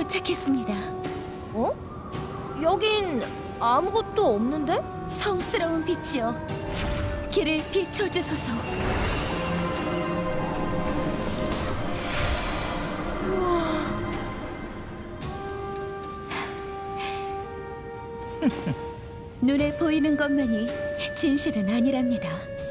도착했습니다. 어? 여긴 아무것도 없는데? 성스러운 빛이여, 길을 비춰주소서. 눈에 보이는 것만이 진실은 아니랍니다.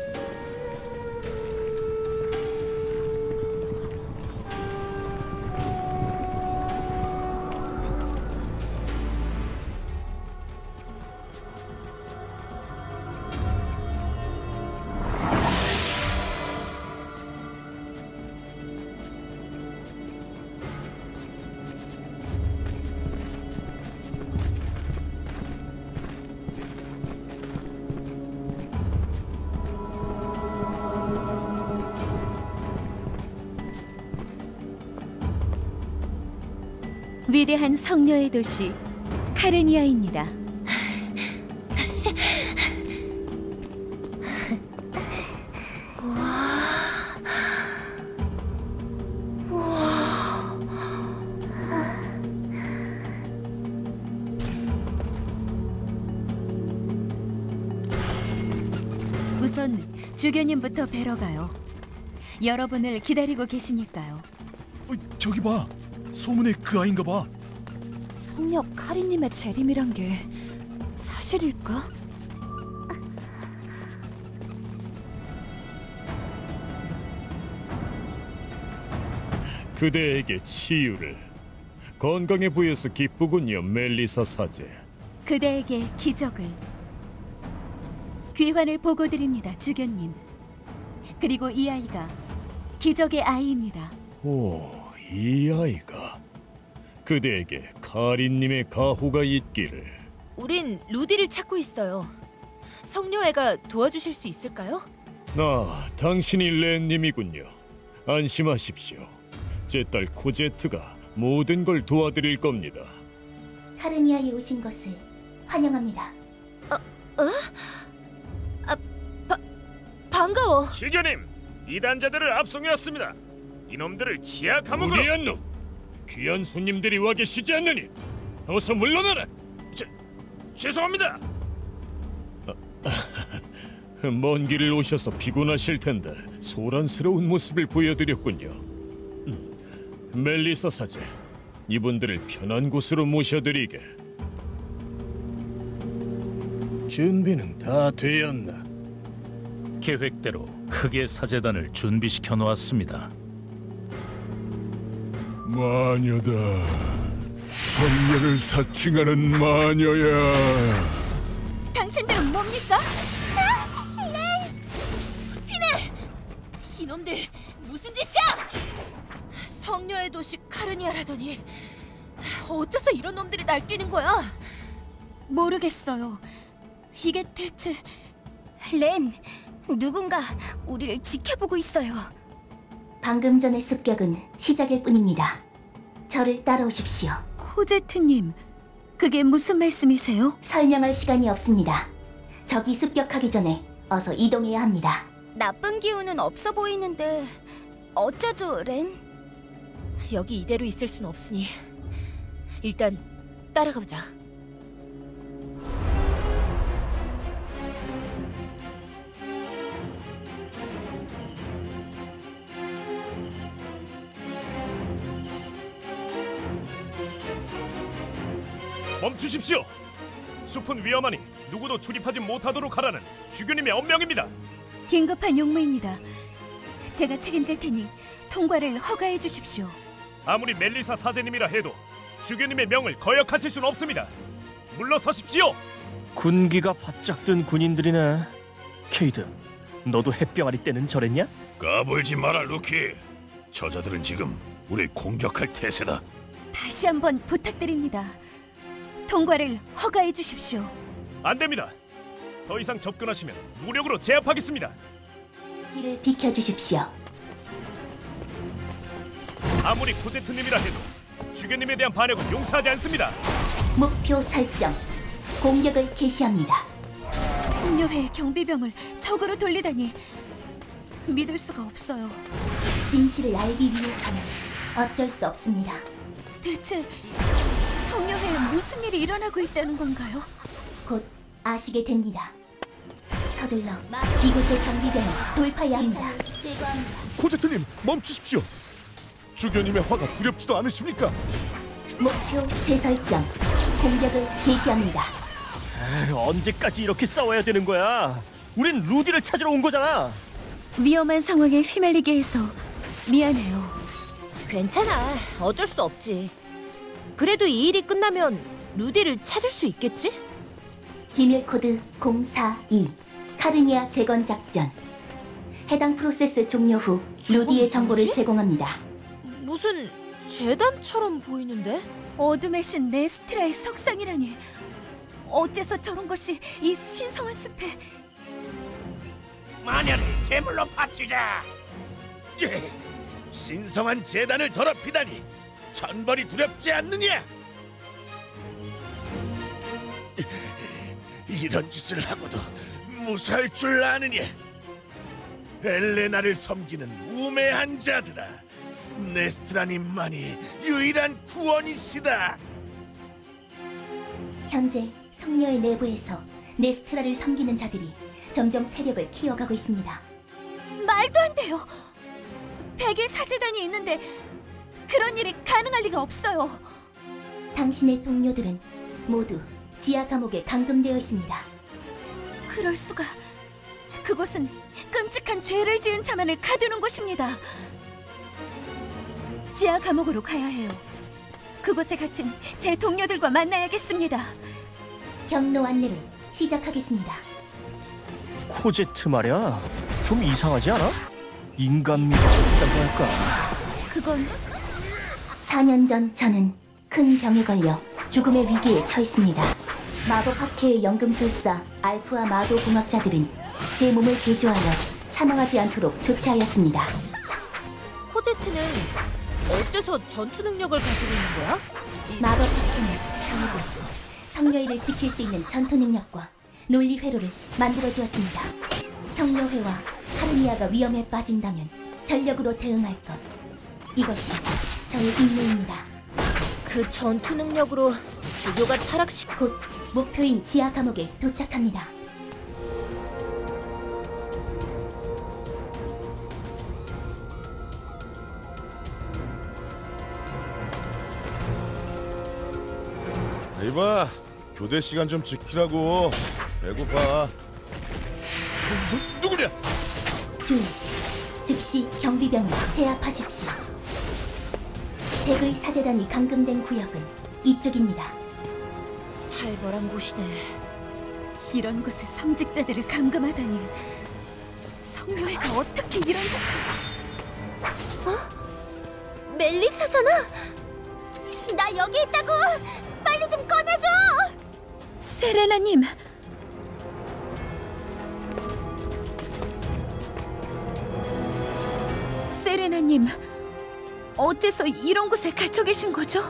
위대한 성녀의 도시 카르니아입니다. 우선 주교님부터 뵈러 가요. 여러분을 기다리고 계시니까요. 저기 봐, 소문의 그 아인가 봐. 성녀 카리님의 재림이란 게 사실일까? 그대에게 치유를. 건강해 보여서 기쁘군요, 멜리사 사제. 그대에게 기적을. 귀환을 보고드립니다, 주교님. 그리고 이 아이가 기적의 아이입니다. 오, 이 아이가. 그대에게 카린님의 가호가 있기를. 우린 루디를 찾고 있어요. 성녀애가 도와주실 수 있을까요? 아, 당신이 렌님이군요. 안심하십시오. 제 딸 코제트가 모든 걸 도와드릴 겁니다. 카르니아에 오신 것을 환영합니다. 반가워. 주교님, 이단자들을 압송해왔습니다. 이놈들을 지하 감옥으로. 무리한 놈! 귀한 손님들이 와 계시지 않느니 어서 물러나라! 죄송합니다. 먼 길을 오셔서 피곤하실 텐데 소란스러운 모습을 보여드렸군요. 멜리사 사제, 이분들을 편한 곳으로 모셔드리게. 준비는 다 되었나? 계획대로 흑의 사제단을 준비시켜 놓았습니다. 마녀다. 성녀를 사칭하는 마녀야. 당신들은 뭡니까? 이놈들 무슨 짓이야? 성녀의 도시 카르니아라더니 어째서 이런 놈들이 날뛰는 거야? 모르겠어요. 이게 대체... 렌, 누군가 우리를 지켜보고 있어요. 방금 전의 습격은 시작일 뿐입니다. 저를 따라오십시오. 코제트님, 그게 무슨 말씀이세요? 설명할 시간이 없습니다. 적이 습격하기 전에 어서 이동해야 합니다. 나쁜 기운은 없어 보이는데 어쩌죠, 렌? 여기 이대로 있을 순 없으니 일단 따라가보자. 멈추십시오. 숲은 위험하니 누구도 출입하지 못하도록 하라는 주교님의 엄명입니다. 긴급한 용무입니다. 제가 책임질 테니 통과를 허가해 주십시오. 아무리 멜리사 사제님이라 해도 주교님의 명을 거역하실 수는 없습니다. 물러서십시오. 군기가 바짝 든 군인들이네. 케이드, 너도 햇병아리 때는 저랬냐? 까불지 마라, 루키. 저자들은 지금 우릴 공격할 태세다. 다시 한번 부탁드립니다. 통과를 허가해 주십시오. 안 됩니다. 더 이상 접근하시면 무력으로 제압하겠습니다. 길을 비켜주십시오. 아무리 코제트님이라 해도 주교님에 대한 반역은 용서하지 않습니다. 목표 설정. 공격을 개시합니다. 성녀회의 경비병을 적으로 돌리다니 믿을 수가 없어요. 진실을 알기 위해서는 어쩔 수 없습니다. 대체 성녀회에 무슨 일이 일어나고 있다는 건가요? 곧 아시게 됩니다. 서둘러 이곳의 경비병을 돌파해야 합니다. 코제트님 멈추십시오. 주교님의 화가 두렵지도 않으십니까? 목표 재설정. 공격을 개시합니다. 언제까지 이렇게 싸워야 되는 거야? 우린 루디를 찾으러 온 거잖아. 위험한 상황에 휘말리게 해서 미안해요. 괜찮아. 어쩔 수 없지. 그래도 이 일이 끝나면 루디를 찾을 수 있겠지? 비밀 코드 042 카르니아 재건 작전. 해당 프로세스 종료 후 루디의 정보를 뭐지? 제공합니다. 무슨 재단처럼 보이는데? 어둠의 신 네스트라의 석상이라니. 어째서 저런 것이 이 신성한 숲에... 마녀를 제물로 바치자. 예, 신성한 재단을 더럽히다니 천벌이 두렵지 않느냐? 이런 짓을 하고도 무사할 줄 아느냐? 엘레나를 섬기는 우매한 자들아, 네스트라님만이 유일한 구원이시다. 현재 성녀의 내부에서 네스트라를 섬기는 자들이 점점 세력을 키워가고 있습니다. 말도 안 돼요. 백의 사제단이 있는데 그런 일이 가능할 리가 없어요. 당신의 동료들은 모두 지하 감옥에 감금되어 있습니다. 그럴 수가. 그곳은 끔찍한 죄를 지은 자만을 가두는 곳입니다. 지하 감옥으로 가야 해요. 그곳에 갇힌 제 동료들과 만나야겠습니다. 경로 안내를 시작하겠습니다. 코제트 말이야. 좀 이상하지 않아? 인간미가 없다고 할까? 그건 4년 전 저는 큰 병에 걸려 죽음의 위기에 처했습니다. 마법학회의 연금술사 알프와 마도 공학자들은 제 몸을 개조하여 사망하지 않도록 조치하였습니다. 코제트는 어째서 전투 능력을 가지고 있는 거야? 마법학회는 저에게 성녀회를 지킬 수 있는 전투 능력과 논리 회로를 만들어 주었습니다. 성녀회와 카르니아가 위험에 빠진다면 전력으로 대응할 것. 이것이 저의 임무입니다. 그 전투 능력으로 주교가 타락시켜. 곧 목표인 지하 감옥에 도착합니다. 이봐, 교대 시간 좀 지키라고. 배고파. 누구냐? 주의, 즉시 경비병을 제압하십시오. 백의 사제단이 감금된 구역은 이쪽입니다. 살벌한 곳이네. 이런 곳에 성직자들을 감금하다니. 성녀회가 어떻게 이런 짓을... 멜리사잖아! 나 여기 있다고! 빨리 좀 꺼내줘! 세레나님! 세레나님, 어째서 이런 곳에 갇혀 계신 거죠?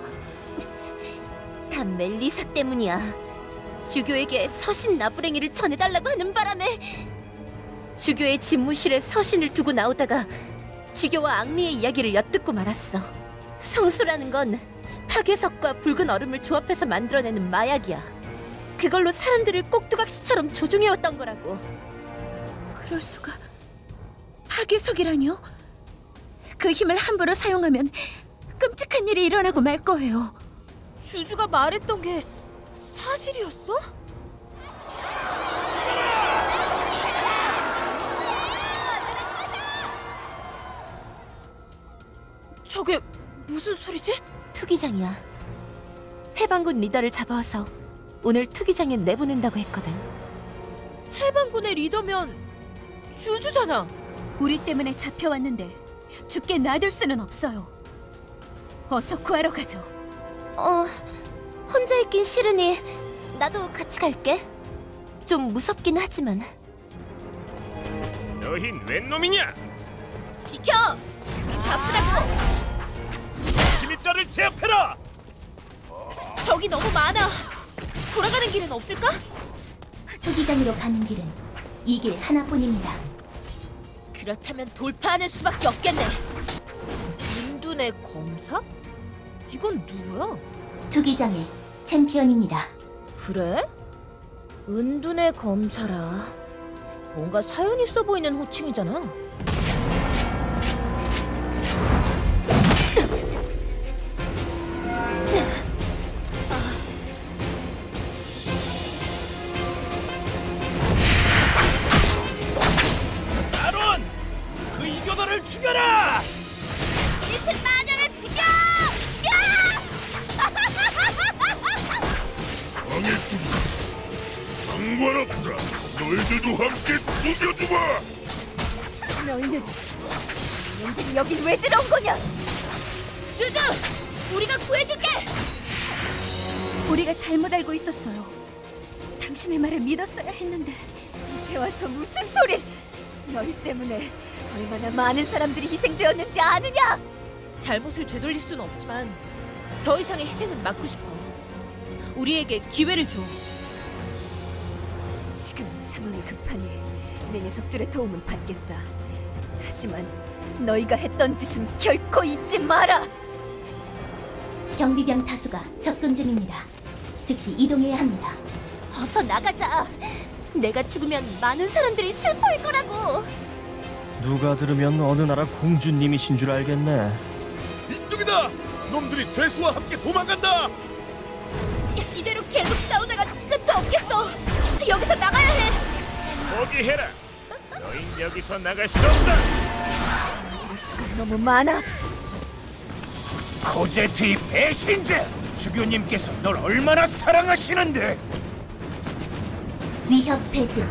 다 멜리사 때문이야. 주교에게 서신 나부랭이를 전해달라고 하는 바람에 주교의 집무실에 서신을 두고 나오다가 주교와 앙리의 이야기를 엿듣고 말았어. 성수라는 건 파괴석과 붉은 얼음을 조합해서 만들어내는 마약이야. 그걸로 사람들을 꼭두각시처럼 조종해왔던 거라고. 그럴 수가... 파괴석이라뇨? 그 힘을 함부로 사용하면 끔찍한 일이 일어나고 말 거예요. 주주가 말했던 게 사실이었어? 저게 무슨 소리지? 투기장이야. 해방군 리더를 잡아와서 오늘 투기장에 내보낸다고 했거든. 해방군의 리더면 주주잖아. 우리 때문에 잡혀왔는데 죽게 놔둘 수는 없어요. 어서 구하러 가죠. 혼자 있긴 싫으니 나도 같이 갈게. 좀 무섭긴 하지만. 너흰 웬 놈이냐? 비켜! 지금 바쁘다고! 침입자를 제압해라! 적이 너무 많아. 돌아가는 길은 없을까? 투기장으로 가는 길은 이 길 하나뿐입니다. 그렇다면 돌파하는 수밖에 없겠네. 인둔의 검사? 이건 누구야? 투기장의 챔피언입니다. 그래? 은둔의 검사라. 뭔가 사연 있어 보이는 호칭이잖아. 아론! 그 이교도를 죽여라! 미친 마녀를 죽여! 망했군. 상관없다. 너희들도 함께 죽여주마. 너희는 놈들이 여긴 왜 들어온 거냐? 주주! 우리가 구해줄게! 우리가 잘못 알고 있었어요. 당신의 말을 믿었어야 했는데 이제 와서 무슨 소릴? 너희 때문에 얼마나 많은 사람들이 희생되었는지 아느냐? 잘못을 되돌릴 수는 없지만 더 이상의 희생은 막고 싶어. 우리에게 기회를 줘. 지금 상황이 급하니 내 녀석들의 도움은 받겠다. 하지만 너희가 했던 짓은 결코 잊지 마라. 경비병 다수가 접근 중입니다. 즉시 이동해야 합니다. 어서 나가자. 내가 죽으면 많은 사람들이 슬퍼할 거라고. 누가 들으면 어느 나라 공주님이신 줄 알겠네. 이쪽이다. 놈들이 죄수와 함께 도망간다. 이대로 계속 싸우다가 끝도 없겠어. 여기서 나가야 해. 포기해라. 너흰 여기서 나갈 수 없다. 수가 너무 많아. 코제트의 배신자! 주교님께서 널 얼마나 사랑하시는데! 위협 배제.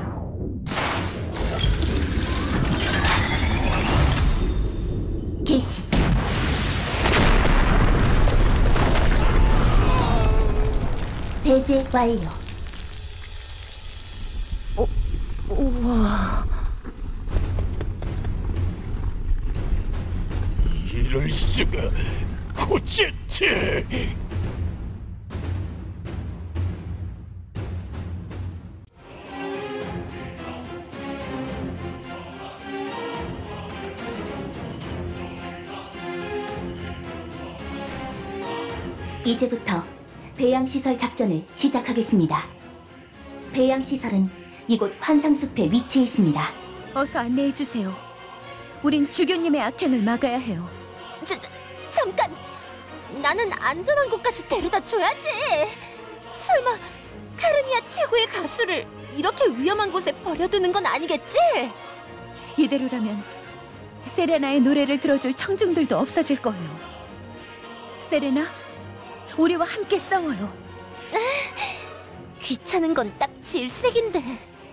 개시. 배제 완료. 우와. 이럴 수가. 코제트. 이제부터 배양시설 작전을 시작하겠습니다. 배양시설은 이곳 환상숲에 위치해 있습니다. 어서 안내해 주세요. 우린 주교님의 악행을 막아야 해요. 잠깐! 나는 안전한 곳까지 데려다 줘야지. 설마 카르니아 최고의 가수를 이렇게 위험한 곳에 버려두는 건 아니겠지? 이대로라면 세레나의 노래를 들어줄 청중들도 없어질 거예요. 세레나, 우리와 함께 싸워요. 귀찮은 건 딱 질색인데.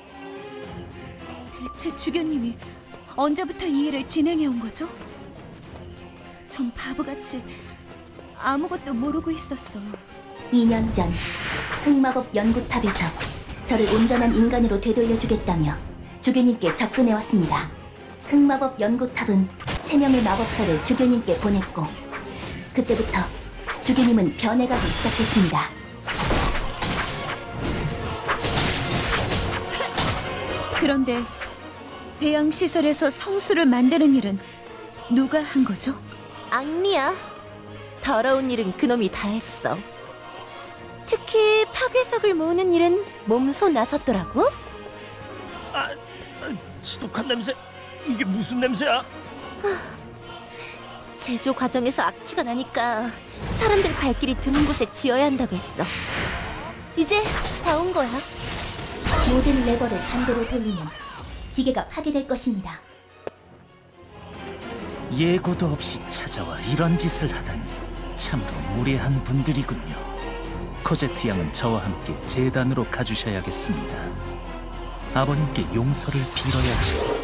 대체 주교님이 언제부터 이 일을 진행해 온 거죠? 전 바보같이 아무것도 모르고 있었어요. 2년 전 흑마법 연구탑에서 저를 온전한 인간으로 되돌려주겠다며 주교님께 접근해왔습니다. 흑마법 연구탑은 3명의 마법사를 주교님께 보냈고 그때부터 주교님은 변해가기 시작했습니다. 그런데 배양시설에서 성수를 만드는 일은 누가 한 거죠? 앙리야. 더러운 일은 그놈이 다 했어. 특히 파괴석을 모으는 일은 몸소 나섰더라고. 지독한 냄새. 이게 무슨 냄새야? 제조 과정에서 악취가 나니까 사람들 발길이 드문 곳에 지어야 한다고 했어. 이제 다 온 거야. 모든 레버를 반대로 돌리면 기계가 파괴될 것입니다. 예고도 없이 찾아와 이런 짓을 하다니 참으로 무례한 분들이군요. 코제트 양은 저와 함께 재단으로 가주셔야겠습니다. 아버님께 용서를 빌어야지.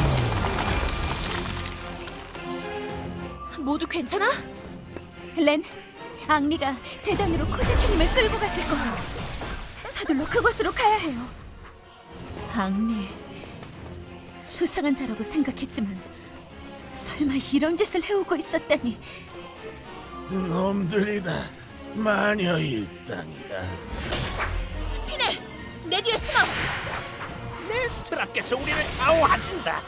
모두 괜찮아? 렌, 앙리가 재단으로 코제트님을 끌고 갔을 거예요. 서둘러 그곳으로 가야 해요. 앙리, 수상한 자라고 생각했지만 설마 이런 짓을 해오고 있었다니. 놈들이다. 마녀 일당이다. 피네! 내 뒤에 숨어! 레스트라께서 우리를 아우하신다.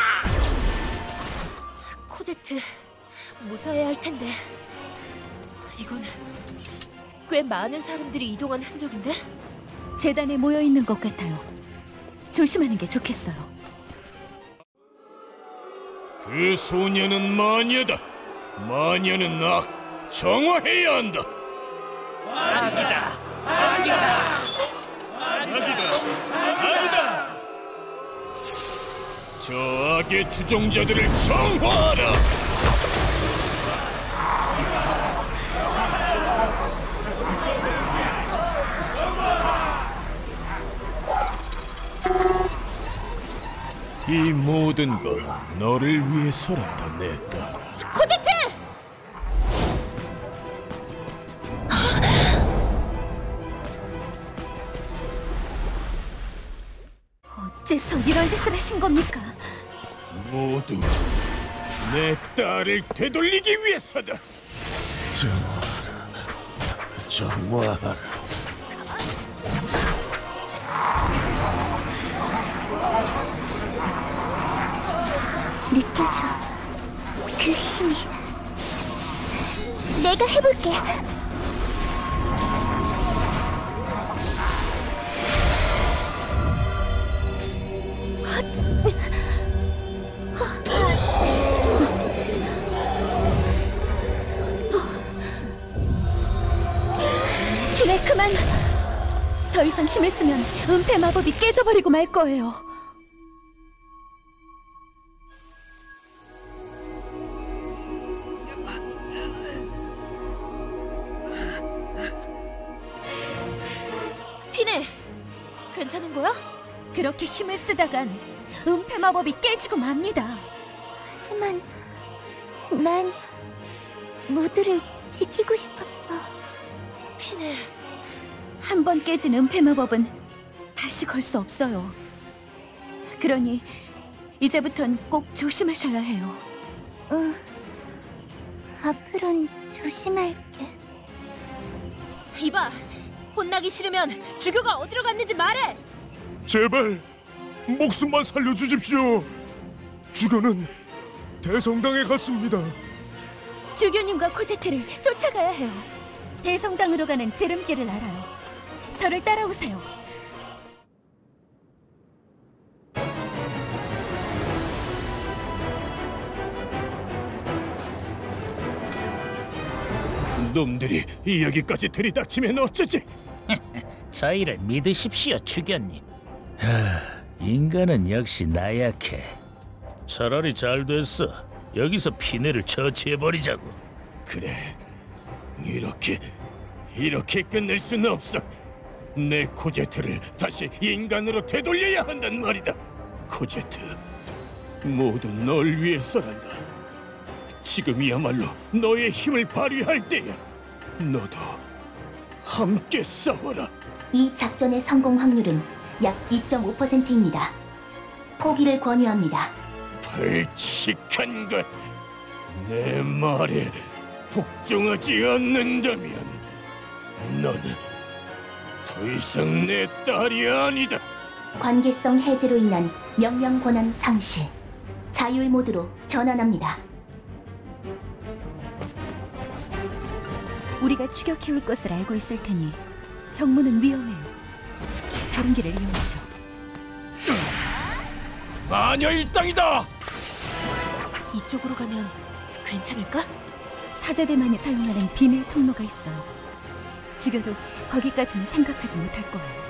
코제트, 무사해야 할 텐데. 이건 꽤 많은 사람들이 이동한 흔적인데? 재단에 모여 있는 것 같아요. 조심하는 게 좋겠어요. 그 소녀는 마녀다. 마녀는 악, 정화해야 한다. 악이다. 저 악의 주종자들을 정화하라. 이 모든 건 너를 위해서란다, 내 딸아. 코제트! 어째서 이런 짓을 하신 겁니까? 모두 내 딸을 되돌리기 위해서다. 정화하라. 느껴져. 그 힘이. 내가 해볼게. 그래, 그만. 더 이상 힘을 쓰면 은폐 마법이 깨져버리고 말 거예요. 피네! 괜찮은 거야? 그렇게 힘을 쓰다간 은폐 마법이 깨지고 맙니다. 하지만 난 모두를 지키고 싶었어. 피네, 한 번 깨진 은폐 마법은 다시 걸 수 없어요. 그러니 이제부턴 꼭 조심하셔야 해요. 응. 앞으론 조심할게. 이봐! 혼나기 싫으면 주교가 어디로 갔는지 말해! 제발 목숨만 살려주십시오. 주교는 대성당에 갔습니다. 주교님과 코제트를 쫓아가야 해요. 대성당으로 가는 지름길을 알아요. 저를 따라오세요. 놈들이 여기까지 들이닥치면 어쩌지? 저희를 믿으십시오, 주교님. 인간은 역시 나약해. 차라리 잘 됐어. 여기서 피네를 처치해버리자고. 그래, 이렇게 끝낼 수는 없어. 내 코제트를 다시 인간으로 되돌려야 한단 말이다. 코제트, 모두 널 위해서란다. 지금이야말로 너의 힘을 발휘할 때야. 너도 함께 싸워라. 이 작전의 성공 확률은 약 2.5%입니다. 포기를 권유합니다. 벌칙한 것, 내 말에 복종하지 않는다면 너는 더 이상 내 딸이 아니다. 관계성 해제로 인한 명령 권한 상실. 자율 모드로 전환합니다. 우리가 추격해올 것을 알고 있을 테니 정문은 위험해요. 다른 길을 이용하죠. 마녀 일당이다. 이쪽으로 가면 괜찮을까? 사제들만이 사용하는 비밀 통로가 있어요. 주교도 거기까지는 생각하지 못할 거예요.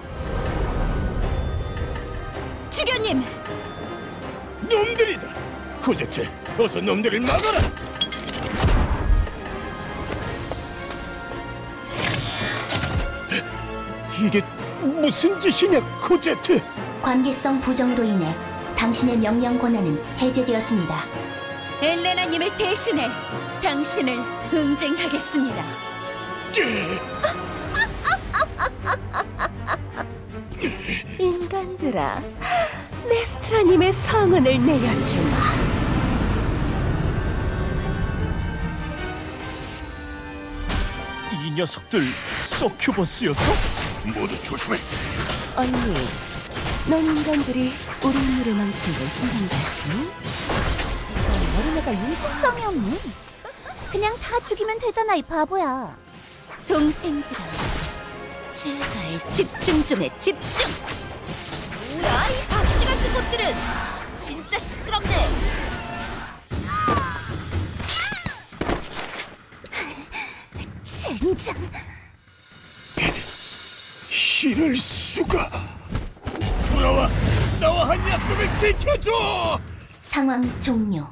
주교님! 놈들이다. 코제트, 어서 놈들을 막아라. 이게 무슨 짓이냐, 코제트? 관계성 부정으로 인해 당신의 명령 권한은 해제되었습니다. 엘레나님을 대신해 당신을 응징하겠습니다. 인간들아, 네스트라님의 성은을 내려주마. 이 녀석들 서큐버스였어? 모두 조심해. 언니, 넌 인간들이 우리 인류를 망친 건 신경 갔으니? 어린애가 융통성이 없네. 그냥 다 죽이면 되잖아, 이 바보야. 동생들아, 제발 집중 좀 해, 집중! 뭐야, 이 박쥐 같은 것들은! 진짜 시끄럽네! 젠장! 이럴 수가. 돌아와! 나와 한 약속을 지켜줘! 상황 종료.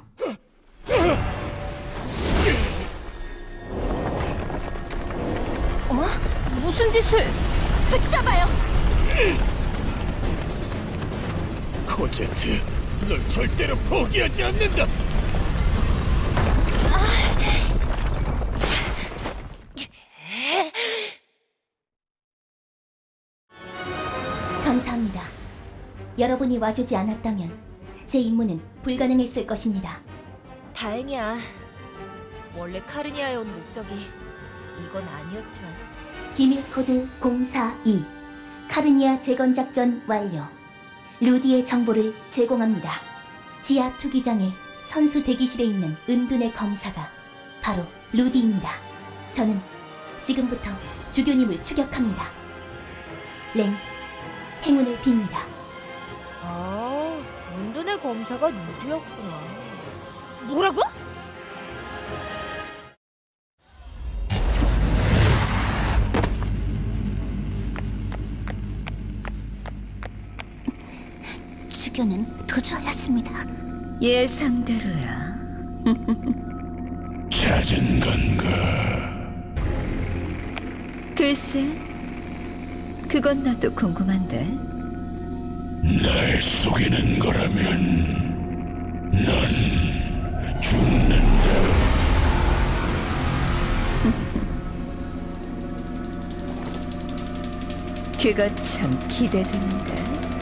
무슨 짓을! 붙잡아요! 코제트, 널 절대로 포기하지 않는다! 감사합니다. 여러분이 와주지 않았다면 제 임무는 불가능했을 것입니다. 다행이야. 원래 카르니아에 온 목적이 이건 아니었지만. 기밀 코드 042 카르니아 재건 작전 완료. 루디의 정보를 제공합니다. 지하 투기장의 선수 대기실에 있는 은둔의 검사가 바로 루디입니다. 저는 지금부터 주교님을 추격합니다. 랭, 행운을 빕니다. 아, 은둔의 검사가 루디였구나. 뭐라고? 주교는 도주하였습니다. 예상대로야. 찾은 건가? 글쎄, 그건 나도 궁금한데. 날 속이는 거라면 넌 죽는다. 그거 참 기대되는데.